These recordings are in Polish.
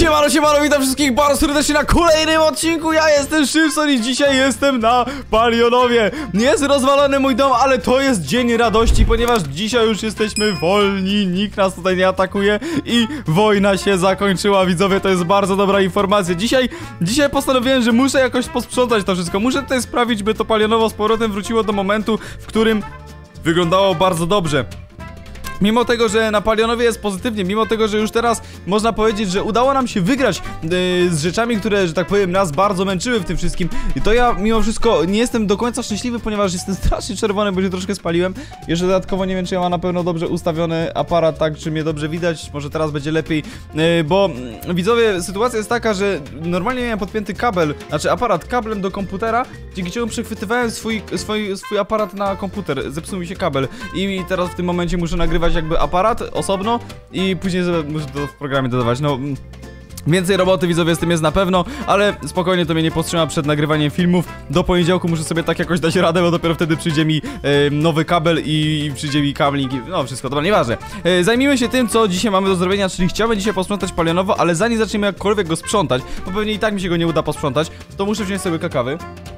Siemano, witam wszystkich bardzo serdecznie na kolejnym odcinku. Ja jestem Szymson i dzisiaj jestem na Palionowie. Jest rozwalony mój dom, ale to jest dzień radości, ponieważ dzisiaj już jesteśmy wolni. Nikt nas tutaj nie atakuje i wojna się zakończyła, widzowie. To jest bardzo dobra informacja. Dzisiaj postanowiłem, że muszę jakoś posprzątać to wszystko. Muszę tutaj sprawić, by to Palionowo z powrotem wróciło do momentu, w którym wyglądało bardzo dobrze. Mimo tego, że na Palionowie jest pozytywnie, mimo tego, że już teraz można powiedzieć, że udało nam się wygrać z rzeczami, które, że tak powiem, nas bardzo męczyły w tym wszystkim. I to ja mimo wszystko nie jestem do końca szczęśliwy, ponieważ jestem strasznie czerwony, bo się troszkę spaliłem. Jeszcze dodatkowo nie wiem, czy ja mam na pewno dobrze ustawiony aparat, tak, czy mnie dobrze widać. Może teraz będzie lepiej, bo widzowie, sytuacja jest taka, że normalnie miałem podpięty kabel, znaczy aparat kablem do komputera, dzięki czemu przechwytywałem swój aparat na komputer. Zepsuł mi się kabel i teraz w tym momencie muszę nagrywać jakby aparat osobno i później muszę to w programie dodawać. No, więcej roboty, widzowie, z tym jest na pewno, ale spokojnie, to mnie nie powstrzyma przed nagrywaniem filmów. Do poniedziałku muszę sobie tak jakoś dać radę, bo dopiero wtedy przyjdzie mi nowy kabel i przyjdzie mi kabling, no wszystko, dobra, nieważne. Zajmijmy się tym, co dzisiaj mamy do zrobienia, czyli chciałbym dzisiaj posprzątać Palionowo, ale zanim zaczniemy jakkolwiek go sprzątać, bo pewnie i tak mi się go nie uda posprzątać, to muszę wziąć sobie kakawy.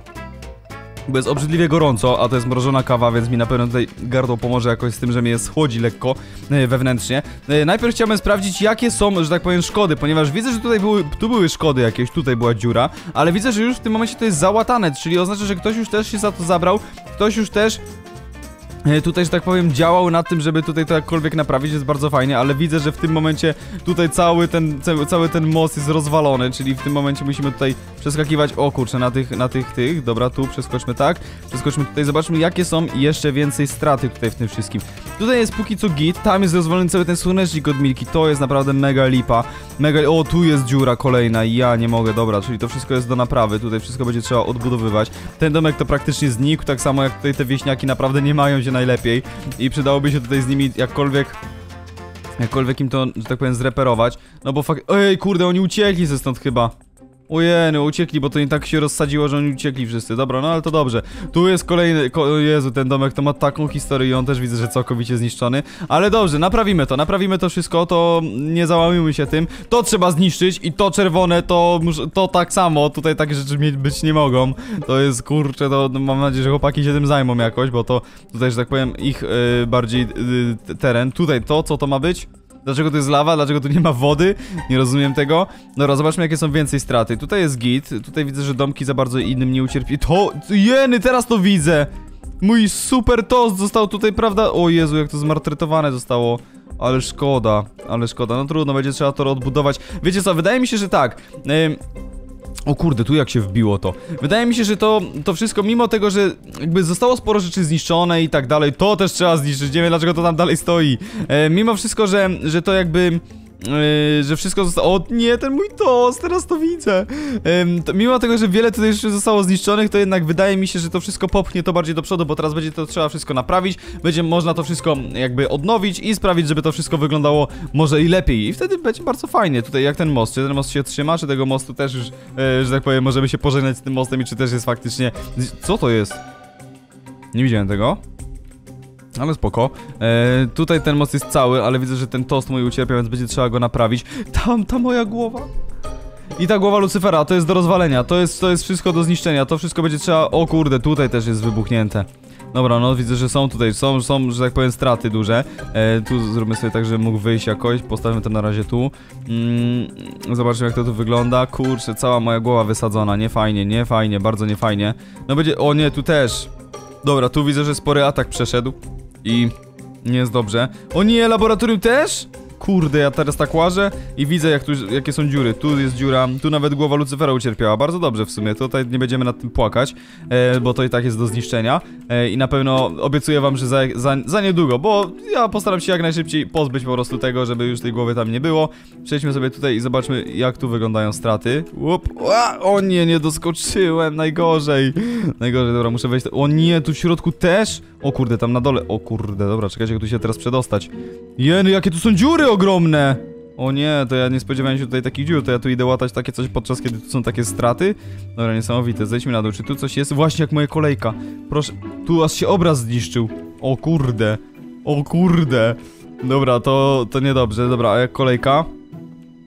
Bo jest obrzydliwie gorąco, a to jest mrożona kawa, więc mi na pewno tutaj gardło pomoże jakoś z tym, że mnie schłodzi lekko wewnętrznie. Najpierw chciałbym sprawdzić, jakie są, że tak powiem, szkody, ponieważ widzę, że tu były szkody jakieś, tutaj była dziura, ale widzę, że już w tym momencie to jest załatane, czyli oznacza, że ktoś już też się za to zabrał, ktoś już też tutaj, że tak powiem, działał nad tym, żeby tutaj to jakkolwiek naprawić, jest bardzo fajnie, ale widzę, że w tym momencie tutaj cały ten most jest rozwalony, czyli w tym momencie musimy tutaj przeskakiwać, o kurczę, na tych, dobra, tu przeskoczmy tak, przeskoczmy tutaj, zobaczmy, jakie są jeszcze więcej straty tutaj w tym wszystkim. Tutaj jest póki co git, tam jest rozwalony cały ten słonecznik od Milki, to jest naprawdę mega lipa, o, tu jest dziura kolejna i ja nie mogę, dobra, czyli to wszystko jest do naprawy, tutaj wszystko będzie trzeba odbudowywać. Ten domek to praktycznie znikł, tak samo jak tutaj te wieśniaki naprawdę nie mają się najlepiej i przydałoby się tutaj z nimi jakkolwiek im to, że tak powiem, zreperować. No bo fakt... Ej, kurde, oni uciekli ze stąd chyba. Ojej, no uciekli, bo to nie tak się rozsadziło, że oni uciekli wszyscy. Dobra, no ale to dobrze. Tu jest kolejny... Jezu, ten domek to ma taką historię i on też widzę, że całkowicie zniszczony. Ale dobrze, naprawimy to wszystko, to nie załamujmy się tym. To trzeba zniszczyć i to czerwone, to tak samo. Tutaj takie rzeczy być nie mogą. To jest, kurczę, to mam nadzieję, że chłopaki się tym zajmą jakoś, bo to tutaj, że tak powiem, ich bardziej teren. Tutaj to, co to ma być? Dlaczego to jest lawa? Dlaczego tu nie ma wody? Nie rozumiem tego. Dobra, zobaczmy, jakie są więcej straty. Tutaj jest git. Tutaj widzę, że domki za bardzo innym nie ucierpi. Jeny, teraz to widzę! Mój super toast został tutaj, prawda? O Jezu, jak to zmartretowane zostało. Ale szkoda. No trudno, będzie trzeba to odbudować. Wiecie co, wydaje mi się, że tak. O kurde, tu jak się wbiło to. Wydaje mi się, że to wszystko, mimo tego, że jakby zostało sporo rzeczy zniszczone i tak dalej, to też trzeba zniszczyć. Nie wiem, dlaczego to tam dalej stoi. Mimo wszystko, że to jakby... że wszystko zostało... O nie, ten mój toast, teraz to widzę. Mimo tego, że wiele tutaj jeszcze zostało zniszczonych, to jednak wydaje mi się, że to wszystko popchnie to bardziej do przodu, bo teraz będzie to trzeba wszystko naprawić, będzie można to wszystko jakby odnowić i sprawić, żeby to wszystko wyglądało może i lepiej. I wtedy będzie bardzo fajnie. Tutaj jak ten most, czy ten most się trzyma, czy tego mostu też już, że tak powiem, możemy się pożegnać z tym mostem i czy też jest faktycznie... Co to jest? Nie widziałem tego. Ale spoko. Tutaj ten most jest cały, ale widzę, że ten toast mój ucierpiał, więc będzie trzeba go naprawić. Ta moja głowa. I ta głowa Lucyfera, to jest do rozwalenia. To jest wszystko do zniszczenia. To wszystko będzie trzeba... O kurde, tutaj też jest wybuchnięte. Dobra, no widzę, że są tutaj, są, że tak powiem, straty duże. Tu zróbmy sobie tak, żeby mógł wyjść jakoś. Postawimy to na razie tu. Zobaczmy, jak to tu wygląda. Kurczę, cała moja głowa wysadzona. Nie fajnie, bardzo nie fajnie. No będzie... O nie, tu też. Dobra, tu widzę, że spory atak przeszedł. I nie jest dobrze. O nie, laboratorium też? Kurde, ja teraz tak łażę i widzę, jakie są dziury. Tu jest dziura, tu nawet głowa Lucyfera ucierpiała. Bardzo dobrze w sumie, tutaj nie będziemy nad tym płakać, bo to i tak jest do zniszczenia. I na pewno obiecuję wam, że za niedługo, bo ja postaram się jak najszybciej pozbyć po prostu tego, żeby już tej głowy tam nie było. Przejdźmy sobie tutaj i zobaczmy, jak tu wyglądają straty. O nie doskoczyłem, najgorzej. Dobra, muszę wejść. O nie, tu w środku też? O kurde, tam na dole. O kurde, dobra, czekajcie, jak tu się teraz przedostać. Jeny, jakie tu są dziury ogromne! O nie, to ja nie spodziewałem się tutaj takich dziur, to ja tu idę łatać takie coś podczas kiedy tu są takie straty. Dobra, niesamowite, zejdźmy na dół, czy tu coś jest? Właśnie jak moja kolejka. Proszę, tu aż się obraz zniszczył. O kurde. Dobra, to niedobrze, dobra, a jak kolejka?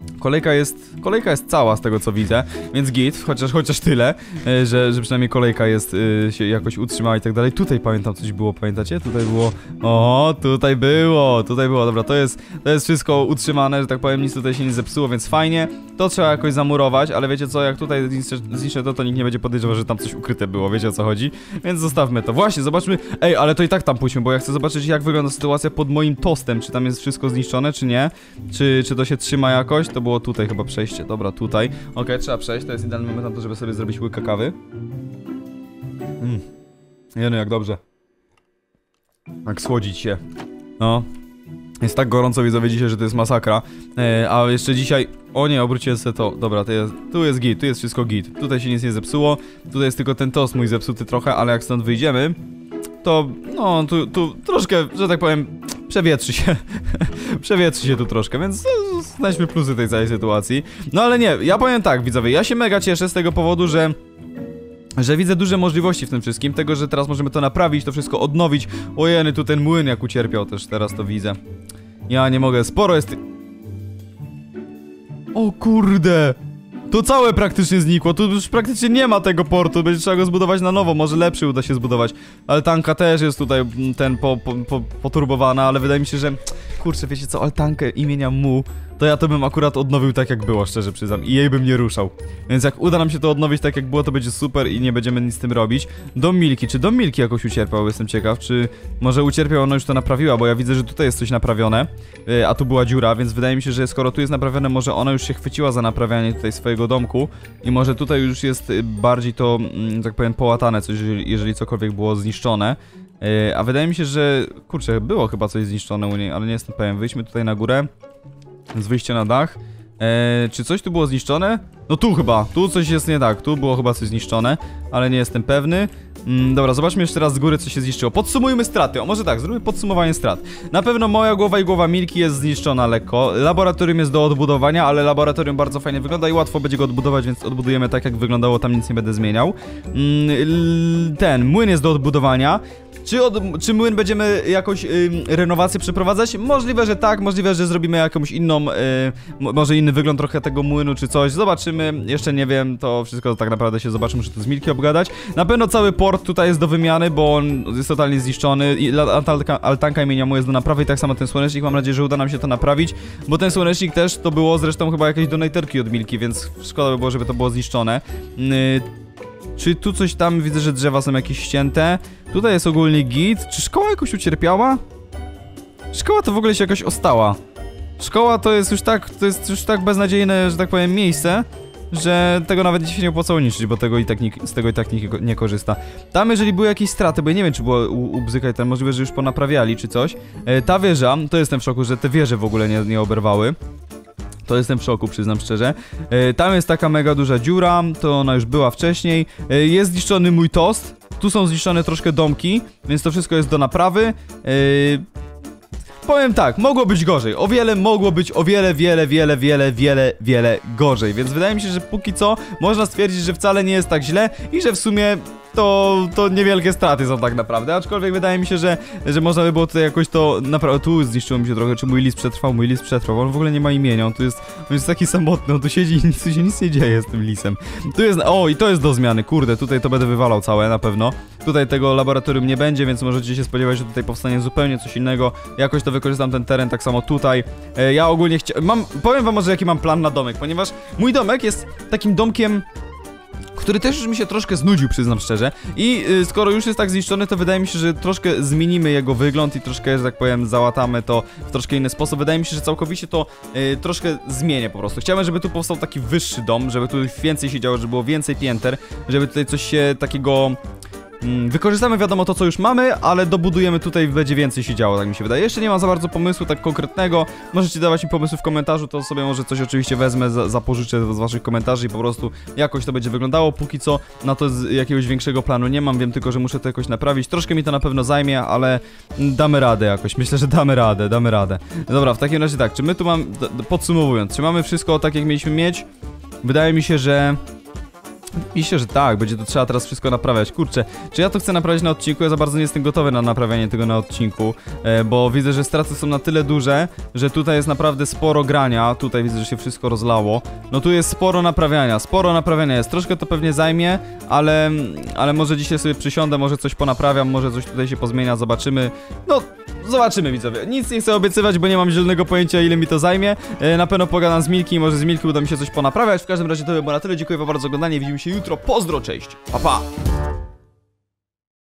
Kolejka jest cała z tego co widzę, więc git, chociaż tyle, że przynajmniej kolejka jest, się jakoś utrzymała i tak dalej. Tutaj pamiętam coś było, pamiętacie? Tutaj było, tutaj było, dobra, to jest wszystko utrzymane, że tak powiem, nic tutaj się nie zepsuło, więc fajnie. To trzeba jakoś zamurować, ale wiecie co, jak tutaj zniszczę to nikt nie będzie podejrzewał, że tam coś ukryte było, wiecie o co chodzi? Więc zostawmy to. Właśnie, zobaczmy, ale to i tak tam pójdźmy, bo ja chcę zobaczyć jak wygląda sytuacja pod moim tostem, czy tam jest wszystko zniszczone, czy nie, czy to się trzyma jakoś, to było tutaj chyba przejście, dobra, tutaj. Okej, trzeba przejść, to jest idealny moment na to, żeby sobie zrobić łyka kawy. Jeny, jak dobrze. Tak słodzić się. No. Jest tak gorąco, widzowie, dzisiaj, że to jest masakra. A jeszcze dzisiaj... O nie, obróciłem sobie to. Dobra, tu jest git, tu jest wszystko git. Tutaj się nic nie zepsuło. Tutaj jest tylko ten tost mój zepsuty trochę, ale jak stąd wyjdziemy, to... No, tu troszkę, że tak powiem... Przewietrzy się. Przewietrzy się tu troszkę, więc znajdźmy plusy tej całej sytuacji. No ale nie, ja powiem tak, widzowie, ja się mega cieszę z tego powodu, że widzę duże możliwości w tym wszystkim, tego, że teraz możemy to naprawić, to wszystko odnowić. Ojeny, tu ten młyn jak ucierpiał też, teraz to widzę. Ja nie mogę, sporo jest... O kurde! To całe praktycznie znikło, tu już praktycznie nie ma tego portu, będzie trzeba go zbudować na nowo, może lepszy uda się zbudować. Altanka też jest tutaj poturbowana, ale wydaje mi się, że... Kurczę, wiecie co, altankę imienia Mu, to ja to bym akurat odnowił tak jak było, szczerze przyznam, i jej bym nie ruszał. Więc jak uda nam się to odnowić tak jak było, to będzie super i nie będziemy nic z tym robić. Dom Milki, czy Dom Milki jakoś ucierpiał, jestem ciekaw, czy może ucierpiał, ona już to naprawiła, bo ja widzę, że tutaj jest coś naprawione, a tu była dziura, więc wydaje mi się, że skoro tu jest naprawione, może ona już się chwyciła za naprawianie tutaj swojego domku i może tutaj już jest bardziej to, tak powiem, połatane coś, jeżeli cokolwiek było zniszczone. A wydaje mi się, że... Kurczę, było chyba coś zniszczone u niej, ale nie jestem pewien. Wyjdźmy tutaj na górę. Z wyjścia na dach. Czy coś tu było zniszczone? No tu chyba, tu coś jest nie tak. Tu było chyba coś zniszczone, ale nie jestem pewny. Dobra, zobaczmy jeszcze raz z góry, co się zniszczyło. Podsumujmy straty. O, może tak, zróbmy podsumowanie strat. Na pewno moja głowa i głowa Milki jest zniszczona lekko. Laboratorium jest do odbudowania, ale laboratorium bardzo fajnie wygląda i łatwo będzie go odbudować, więc odbudujemy tak, jak wyglądało. Tam nic nie będę zmieniał. Ten młyn jest do odbudowania. Czy młyn będziemy jakoś renowację przeprowadzać? Możliwe, że tak, możliwe, że zrobimy jakąś inną, może inny wygląd trochę tego młynu czy coś. Zobaczymy, jeszcze nie wiem, to wszystko tak naprawdę się zobaczy, muszę to z Milki obgadać. Na pewno cały port tutaj jest do wymiany, bo on jest totalnie zniszczony i altanka imienia Mu jest do naprawy i tak samo ten słonecznik, mam nadzieję, że uda nam się to naprawić, bo ten słonecznik też to było zresztą chyba jakieś donaterki od Milki, więc szkoda by było, żeby to było zniszczone. Czy tu coś tam, widzę, że drzewa są jakieś ścięte. Tutaj jest ogólnie git. Czy szkoła jakoś ucierpiała? Szkoła to w ogóle się jakoś ostała. Szkoła to jest już tak beznadziejne, że tak powiem, miejsce, że tego nawet się nie opłacało niszczyć, bo z tego i tak nikt nie korzysta. Tam jeżeli były jakieś straty, bo ja nie wiem, czy było u Bzyka i ten, możliwe, że już ponaprawiali czy coś. Ta wieża, to jestem w szoku, że te wieże w ogóle nie oberwały. To jestem w szoku, przyznam szczerze. Tam jest taka mega duża dziura, to ona już była wcześniej. Jest zniszczony mój tost. Tu są zniszczone troszkę domki, więc to wszystko jest do naprawy. Powiem tak, mogło być gorzej. Mogło być o wiele gorzej. Więc wydaje mi się, że póki co można stwierdzić, że wcale nie jest tak źle i że w sumie to niewielkie straty są tak naprawdę. Aczkolwiek wydaje mi się, że można by było tutaj jakoś to naprawdę... Tu zniszczyło mi się trochę, czy mój lis przetrwał. Mój lis przetrwał, on w ogóle nie ma imienia. On jest taki samotny, on tu siedzi i tu się nic nie dzieje z tym lisem. Tu jest... O, i to jest do zmiany, kurde, tutaj to będę wywalał całe na pewno. Tutaj tego laboratorium nie będzie, więc możecie się spodziewać, że tutaj powstanie zupełnie coś innego. Jakoś to wykorzystam ten teren, tak samo tutaj. Ja ogólnie powiem wam może jaki mam plan na domek, ponieważ mój domek jest takim domkiem, który też już mi się troszkę znudził, przyznam szczerze. I skoro już jest tak zniszczony, to wydaje mi się, że troszkę zmienimy jego wygląd i troszkę, że tak powiem, załatamy to w troszkę inny sposób. Wydaje mi się, że całkowicie to troszkę zmienię po prostu. Chciałem, żeby tu powstał taki wyższy dom, żeby tu więcej się działo, żeby było więcej pięter, żeby tutaj coś się takiego... Wykorzystamy wiadomo to, co już mamy, ale dobudujemy tutaj, będzie więcej się działo, tak mi się wydaje. Jeszcze nie mam za bardzo pomysłu tak konkretnego. Możecie dawać mi pomysły w komentarzu, to sobie może coś oczywiście wezmę, zapożyczę z waszych komentarzy i po prostu jakoś to będzie wyglądało. Póki co na to jakiegoś większego planu nie mam, wiem tylko, że muszę to jakoś naprawić. Troszkę mi to na pewno zajmie, ale damy radę jakoś. Myślę, że damy radę. Dobra, w takim razie tak, czy my tu mamy, podsumowując, czy mamy wszystko tak, jak mieliśmy mieć? Wydaje mi się, że Oczywiście, że tak, będzie to trzeba teraz wszystko naprawiać. Kurczę, czy ja to chcę naprawić na odcinku? Ja za bardzo nie jestem gotowy na naprawianie tego na odcinku, bo widzę, że straty są na tyle duże, że tutaj jest naprawdę sporo grania. Tutaj widzę, że się wszystko rozlało. No tu jest sporo naprawiania jest. Troszkę to pewnie zajmie, ale może dzisiaj sobie przysiądę, może coś ponaprawiam, może coś tutaj się pozmienia, zobaczymy. No, zobaczymy, widzowie. Nic nie chcę obiecywać, bo nie mam zielonego pojęcia, ile mi to zajmie. Na pewno pogadam z Milki, może z Milki uda mi się coś ponaprawiać. W każdym razie to by było na tyle. Dziękuję wam bardzo za oglądanie. Widzimy się jutro. Pozdro, cześć. Pa, pa.